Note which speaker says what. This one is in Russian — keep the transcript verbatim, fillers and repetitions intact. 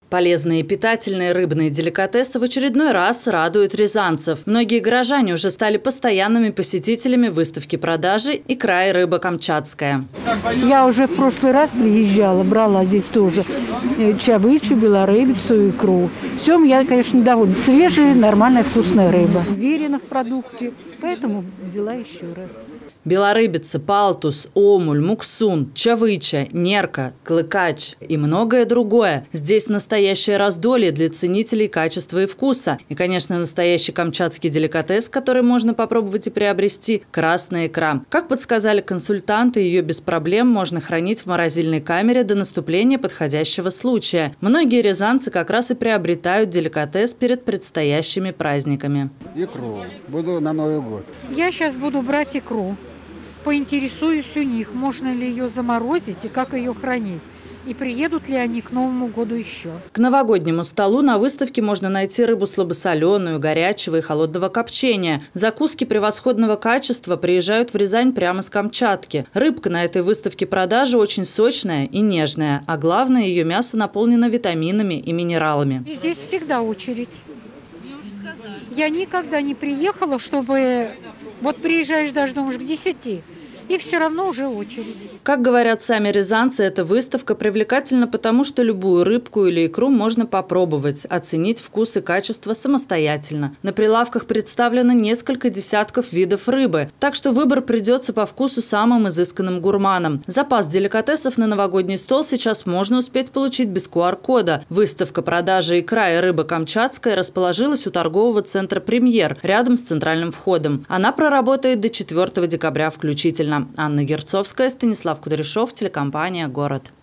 Speaker 1: Полезные и питательные рыбные деликатесы в очередной раз радуют рязанцев. Многие горожане уже стали постоянными посетителями выставки продажи «Икра и рыба камчатская».
Speaker 2: Я уже в прошлый раз приезжала, брала здесь тоже чавычу, белорыбицу, икру. Всем я, конечно, довольна. Свежая, нормальная, вкусная рыба. Уверена в продукте, поэтому взяла еще раз.
Speaker 1: Белорыбица, палтус, омуль, муксун, чавыча, нерка, клыкач и многое другое. Здесь настоящее раздолье для ценителей качества и вкуса. И, конечно, настоящий камчатский деликатес, который можно попробовать и приобрести – красная икра. Как подсказали консультанты, ее без проблем можно хранить в морозильной камере до наступления подходящего случая. Многие рязанцы как раз и приобретают деликатес перед предстоящими праздниками.
Speaker 3: Икру буду на Новый год.
Speaker 2: Я сейчас буду брать икру. Поинтересуюсь у них, можно ли ее заморозить и как ее хранить. И приедут ли они к Новому году еще.
Speaker 1: К новогоднему столу на выставке можно найти рыбу слабосоленую, горячего и холодного копчения. Закуски превосходного качества приезжают в Рязань прямо с Камчатки. Рыбка на этой выставке продажи очень сочная и нежная. А главное, ее мясо наполнено витаминами и минералами.
Speaker 2: И здесь всегда очередь. Я никогда не приехала, чтобы... Вот приезжаешь даже, думаешь, к десяти, и все равно уже очередь.
Speaker 1: Как говорят сами рязанцы, эта выставка привлекательна потому, что любую рыбку или икру можно попробовать, оценить вкус и качество самостоятельно. На прилавках представлено несколько десятков видов рыбы, так что выбор придется по вкусу самым изысканным гурманам. Запас деликатесов на новогодний стол сейчас можно успеть получить без ку ар кода. Выставка продажи «Икра и рыба камчатская» расположилась у торгового центра «Премьер» рядом с центральным входом. Она проработает до четвёртого декабря включительно. Анна Герцовская, Станислав Кудряшов, телекомпания «Город».